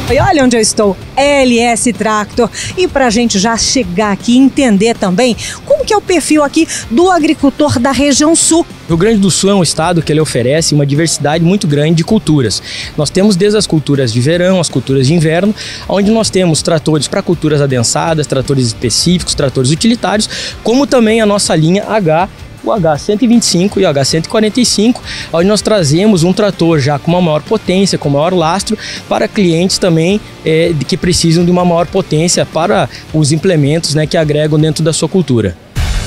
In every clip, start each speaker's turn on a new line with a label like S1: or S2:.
S1: E olha onde eu estou, LS Tractor. E para a gente já chegar aqui e entender também como que é o perfil aqui do agricultor da região sul.
S2: Rio Grande do Sul é um estado que ele oferece uma diversidade muito grande de culturas. Nós temos desde as culturas de verão, as culturas de inverno, onde nós temos tratores para culturas adensadas, tratores específicos, tratores utilitários, como também a nossa linha H, o H125 e o H145, onde nós trazemos um trator já com uma maior potência, com maior lastro, para clientes também que precisam de uma maior potência para os implementos, que agregam dentro da sua cultura.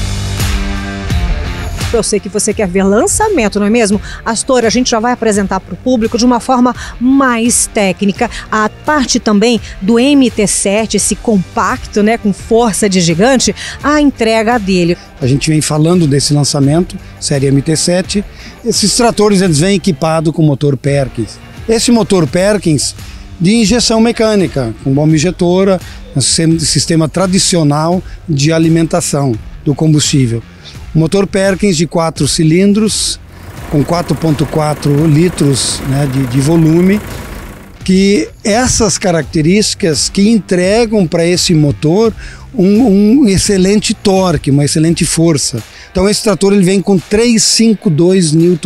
S1: Eu sei que você quer ver lançamento, não é mesmo? Astor, a gente já vai apresentar para o público de uma forma mais técnica a parte também do MT7, esse compacto, com força de gigante, a entrega dele.
S3: A gente vem falando desse lançamento, série MT7. Esses tratores eles vêm equipados com motor Perkins. Esse motor Perkins de injeção mecânica, com bomba injetora, um sistema tradicional de alimentação do combustível. Motor Perkins de 4 cilindros, com 4,4 litros de volume, que essas características que entregam para esse motor um excelente torque, uma excelente força. Então esse trator ele vem com 352 Nm,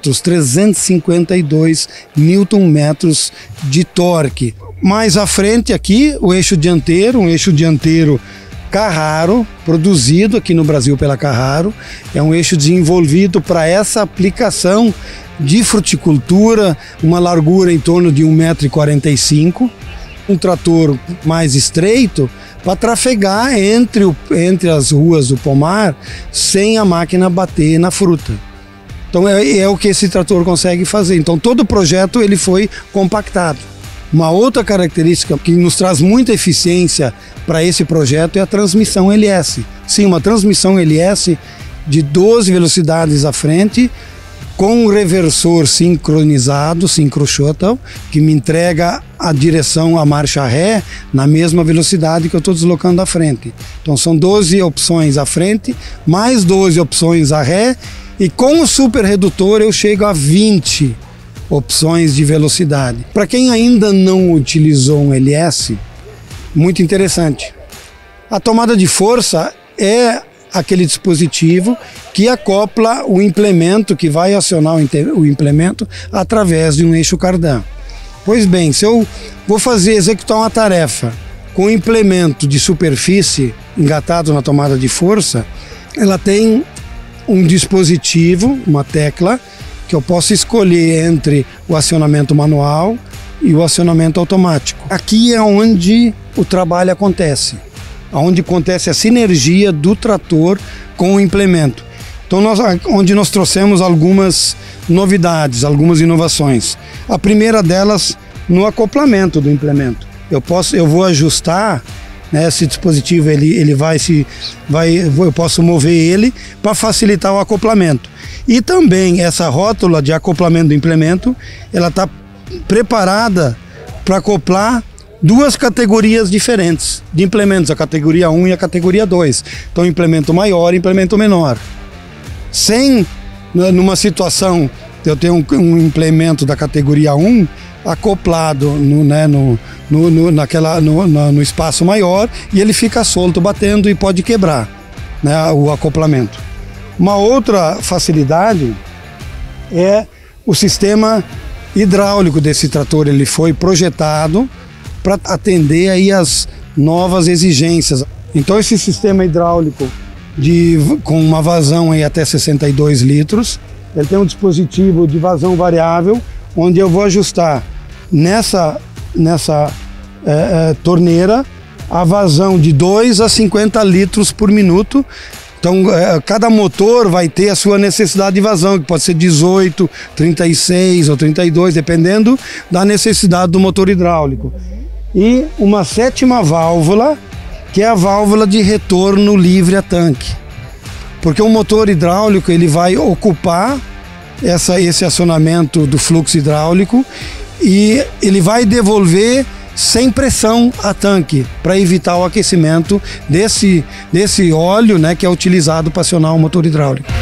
S3: 352 Nm de torque. Mais à frente aqui, o eixo dianteiro, um eixo dianteiro Carraro, produzido aqui no Brasil pela Carraro. É um eixo desenvolvido para essa aplicação de fruticultura, uma largura em torno de 1,45 m. Um trator mais estreito para trafegar entre as ruas do pomar sem a máquina bater na fruta. Então é o que esse trator consegue fazer. Então todo o projeto ele foi compactado. Uma outra característica que nos traz muita eficiência para esse projeto é a transmissão LS. Sim, uma transmissão LS de 12 velocidades à frente, com um reversor sincronizado, Synchro Shuttle, que me entrega a direção, a marcha ré, na mesma velocidade que eu estou deslocando à frente. Então são 12 opções à frente, mais 12 opções à ré, e com o super redutor eu chego a 20 opções de velocidade. Para quem ainda não utilizou um LS, muito interessante. A tomada de força é aquele dispositivo que acopla o implemento, que vai acionar o implemento através de um eixo cardan. Pois bem, se eu vou executar uma tarefa com um implemento de superfície engatado na tomada de força, ela tem um dispositivo, uma tecla, que eu posso escolher entre o acionamento manual e o acionamento automático. Aqui é onde o trabalho acontece, onde acontece a sinergia do trator com o implemento. Então, onde nós trouxemos algumas novidades, algumas inovações. A primeira delas no acoplamento do implemento. Eu vou ajustar, esse dispositivo, eu posso mover ele para facilitar o acoplamento. E também essa rótula de acoplamento do implemento, ela está preparada para acoplar duas categorias diferentes de implementos, a categoria 1 e a categoria 2. Então, implemento maior e implemento menor. Numa situação de eu ter um implemento da categoria 1 acoplado no espaço maior, e ele fica solto batendo e pode quebrar o acoplamento. Uma outra facilidade é o sistema hidráulico desse trator. Ele foi projetado para atender aí as novas exigências. Então esse sistema hidráulico com uma vazão aí até 62 litros, ele tem um dispositivo de vazão variável, onde eu vou ajustar nessa torneira a vazão de 2 a 50 litros por minuto. Então, cada motor vai ter a sua necessidade de vazão, que pode ser 18, 36 ou 32, dependendo da necessidade do motor hidráulico. E uma sétima válvula, que é a válvula de retorno livre a tanque. Porque o motor hidráulico ele vai ocupar esse acionamento do fluxo hidráulico e ele vai devolver sem pressão a tanque, para evitar o aquecimento desse óleo que é utilizado para acionar o motor hidráulico.